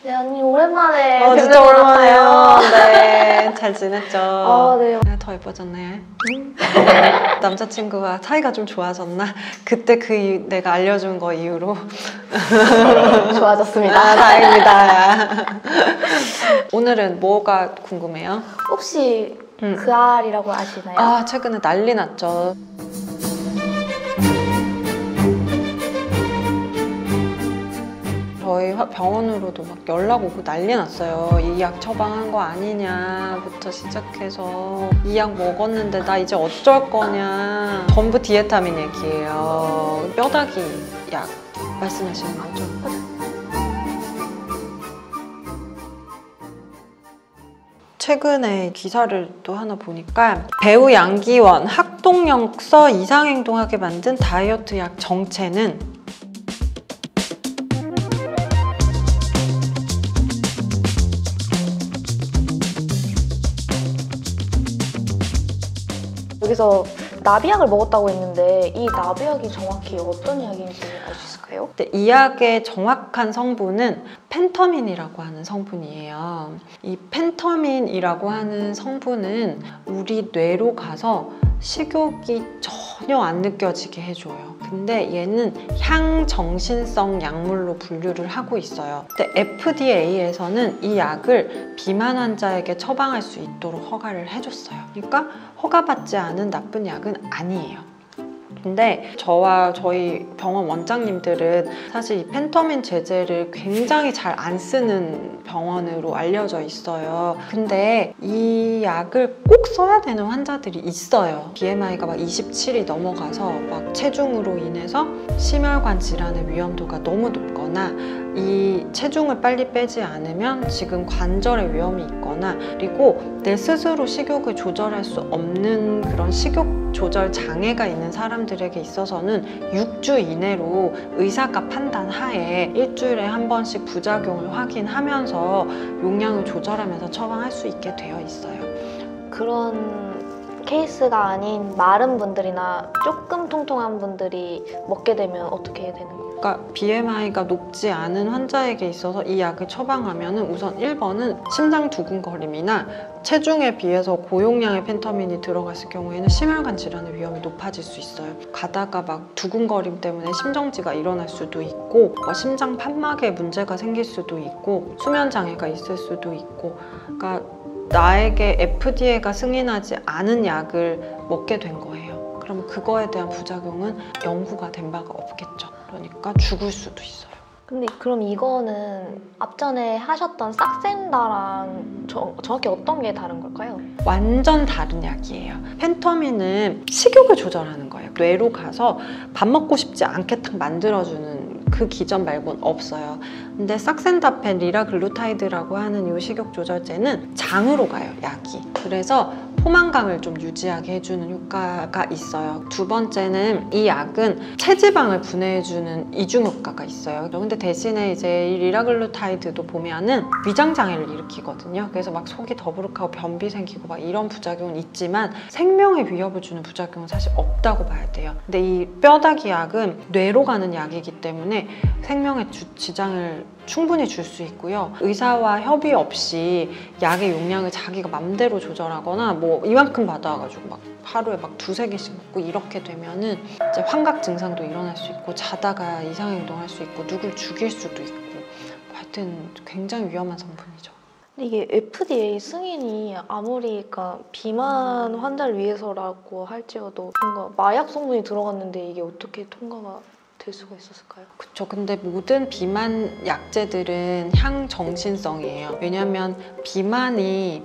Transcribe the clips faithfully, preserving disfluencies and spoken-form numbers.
네, 언니 오랜만에 어, 진짜 오랜만이에요. 네, 잘 지냈죠? 아, 네. 더 예뻐졌네. 남자친구와 사이가 좀 좋아졌나? 그때 그 이유, 내가 알려준 거 이후로 좋아졌습니다. 아, 다행입니다. 오늘은 뭐가 궁금해요? 혹시 음. 그알이라고 아시나요? 아, 최근에 난리 났죠. 저희 병원으로도 막 연락 오고 난리 났어요. 이 약 처방한 거 아니냐부터 시작해서 이 약 먹었는데 나 이제 어쩔 거냐. 전부 디에타민 얘기예요. 뼈다귀 약 말씀하시는 거죠? 최근에 기사를 또 하나 보니까 배우 양기원 학동역서 이상행동하게 만든 다이어트 약 정체는 여기서 나비약을 먹었다고 했는데 이 나비약이 정확히 어떤 약인지 알 수 있을까요? 네, 이 약의 정확한 성분은 펜터민이라고 하는 성분이에요. 이 펜터민이라고 하는 성분은 우리 뇌로 가서 식욕이 전혀 안 느껴지게 해줘요. 근데 얘는 향정신성 약물로 분류를 하고 있어요. 근데 에프디에이에서는 이 약을 비만 환자에게 처방할 수 있도록 허가를 해줬어요. 그러니까 허가받지 않은 나쁜 약은 아니에요. 근데 저와 저희 병원 원장님들은 사실 이 펜터민 제제를 굉장히 잘 안 쓰는 병원으로 알려져 있어요. 근데 이 약을 꼭 써야 되는 환자들이 있어요. 비엠아이가 막 이십칠이 넘어가서 막 체중으로 인해서 심혈관 질환의 위험도가 너무 높거나 이 체중을 빨리 빼지 않으면 지금 관절의 위험이 있거나 그리고 내 스스로 식욕을 조절할 수 없는 그런 식욕 조절 장애가 있는 사람들에게 있어서는 육 주 이내로 의사가 판단하에 일주일에 한 번씩 부작용을 확인하면서 용량을 조절하면서 처방할 수 있게 되어 있어요. 그런 케이스가 아닌 마른 분들이나 조금 통통한 분들이 먹게 되면 어떻게 되는 거예요? 그러니까 비엠아이가 높지 않은 환자에게 있어서 이 약을 처방하면 우선 일 번은 심장 두근거림이나 체중에 비해서 고용량의 펜터민이 들어갔을 경우에는 심혈관 질환의 위험이 높아질 수 있어요. 가다가 막 두근거림 때문에 심정지가 일어날 수도 있고 뭐 심장 판막에 문제가 생길 수도 있고 수면 장애가 있을 수도 있고 그러니까 나에게 에프디에이가 승인하지 않은 약을 먹게 된 거예요. 그럼 그거에 대한 부작용은 연구가 된 바가 없겠죠. 그러니까 죽을 수도 있어요. 근데 그럼 이거는 앞전에 하셨던 싹센다랑 저, 정확히 어떤 게 다른 걸까요? 완전 다른 약이에요. 펜터민은 식욕을 조절하는 거예요. 뇌로 가서 밥 먹고 싶지 않게 딱 만들어주는 그 기전 말고는 없어요. 근데 싹센다펜, 리라글루타이드라고 하는 이 식욕 조절제는 장으로 가요, 약이. 그래서 포만감을 좀 유지하게 해주는 효과가 있어요. 두 번째는 이 약은 체지방을 분해해주는 이중 효과가 있어요. 근데 대신에 이제 이 리라글루타이드도 보면은 위장 장애를 일으키거든요. 그래서 막 속이 더부룩하고 변비 생기고 막 이런 부작용은 있지만 생명에 위협을 주는 부작용은 사실 없다고 봐야 돼요. 근데 이 뼈다귀 약은 뇌로 가는 약이기 때문에 생명에 주, 지장을 충분히 줄 수 있고요. 의사와 협의 없이 약의 용량을 자기가 맘대로 조절하거나 뭐 이만큼 받아가지고 막 하루에 막 두세 개씩 먹고 이렇게 되면은 이제 환각 증상도 일어날 수 있고 자다가 이상행동할 수 있고 누굴 죽일 수도 있고 하여튼 굉장히 위험한 성분이죠. 근데 이게 에프디에이 승인이 아무리 그러니까 비만 환자를 위해서라고 할지어도 뭔가 마약 성분이 들어갔는데 이게 어떻게 통과가 될 수가 있었을까요? 그쵸. 근데 모든 비만 약제들은 향정신성이에요. 왜냐면 비만이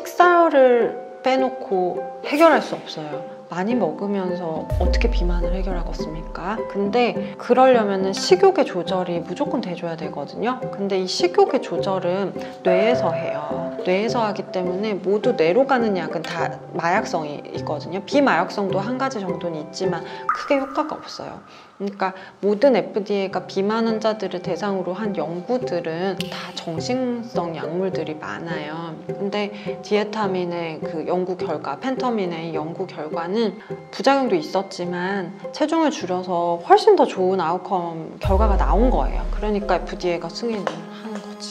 식사를 빼놓고 해결할 수 없어요. 많이 먹으면서 어떻게 비만을 해결하겠습니까? 근데 그러려면 식욕의 조절이 무조건 돼줘야 되거든요. 근데 이 식욕의 조절은 뇌에서 해요. 뇌에서 하기 때문에 모두 뇌로 가는 약은 다 마약성이 있거든요. 비마약성도 한 가지 정도는 있지만 크게 효과가 없어요. 그러니까 모든 에프디에이가 비만 환자들을 대상으로 한 연구들은 다 정신성 약물들이 많아요. 근데 디에타민의 그 연구 결과, 펜터민의 연구 결과는 부작용도 있었지만 체중을 줄여서 훨씬 더 좋은 아웃컴 결과가 나온 거예요. 그러니까 에프디에이가 승인을 하는 거지.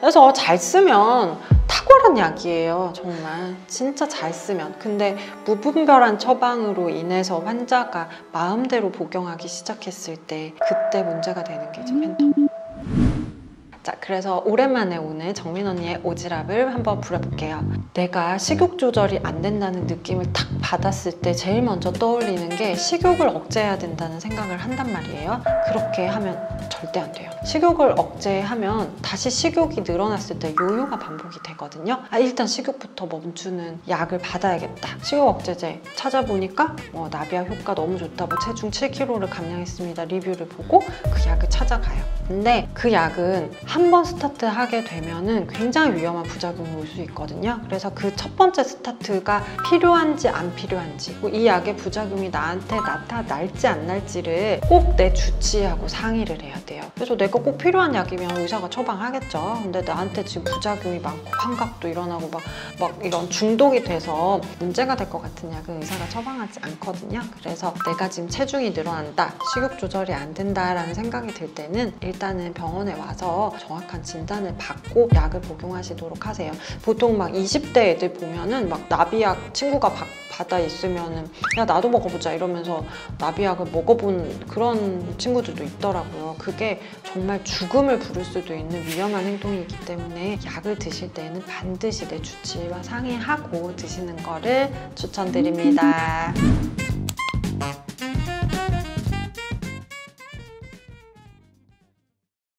그래서 잘 쓰면 탁월한 약이에요. 정말 진짜 잘 쓰면. 근데 무분별한 처방으로 인해서 환자가 마음대로 복용하기 시작했을 때 그때 문제가 되는 게 이제 펜터민. 자, 그래서 오랜만에 오늘 정민 언니의 오지랖을 한번 부려볼게요. 내가 식욕 조절이 안 된다는 느낌을 탁 받았을 때 제일 먼저 떠올리는 게 식욕을 억제해야 된다는 생각을 한단 말이에요. 그렇게 하면 절대 안 돼요. 식욕을 억제하면 다시 식욕이 늘어났을 때 요요가 반복이 되거든요. 아, 일단 식욕부터 멈추는 약을 받아야겠다. 식욕 억제제 찾아보니까 뭐 나비약 효과 너무 좋다. 뭐 체중 칠 킬로그램를 감량했습니다. 리뷰를 보고 그 약을 찾아가요. 근데 그 약은 한 번 스타트하게 되면은 굉장히 위험한 부작용이 올 수 있거든요. 그래서 그 첫 번째 스타트가 필요한지 안 필요한지, 이 약의 부작용이 나한테 나타날지 안 날지를 꼭 내 주치의하고 상의를 해야 돼요. 그래서 내가 꼭 필요한 약이면 의사가 처방하겠죠. 근데 나한테 지금 부작용이 많고 환각도 일어나고 막, 막 이런 중독이 돼서 문제가 될 것 같은 약은 의사가 처방하지 않거든요. 그래서 내가 지금 체중이 늘어난다, 식욕 조절이 안 된다라는 생각이 들 때는 일단은 병원에 와서 정확한 진단을 받고 약을 복용하시도록 하세요. 보통 막 이십 대 애들 보면은 막 나비약 친구가 바, 받아 있으면은 야 나도 먹어보자 이러면서 나비약을 먹어본 그런 친구들도 있더라고요. 그게 정말 죽음을 부를 수도 있는 위험한 행동이기 때문에 약을 드실 때는 반드시 내 주치의와 상의하고 드시는 거를 추천드립니다.